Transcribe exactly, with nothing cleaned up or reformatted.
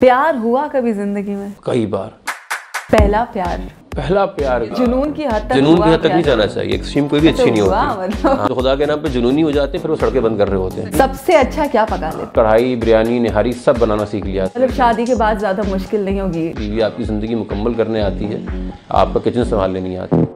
प्यार हुआ कभी जिंदगी में? कई बार। पहला प्यार? पहला प्यार जुनून की हद तक जुनून की हद तक नहीं जाना चाहिए, एक्सट्रीम कोई भी अच्छी नहीं होती। मतलब हाँ, तो खुदा के नाम पे जुनूनी हो जाते हैं, फिर वो सड़कें बंद कर रहे होते हैं। सबसे अच्छा क्या पका ले? कढ़ाई, बिरयानी, निहारी सब बनाना सीख लिया। मतलब शादी के बाद ज्यादा मुश्किल नहीं होगी? बीवी आपकी जिंदगी मुकम्मल करने आती है, आपका किचन संभालने नहीं आती।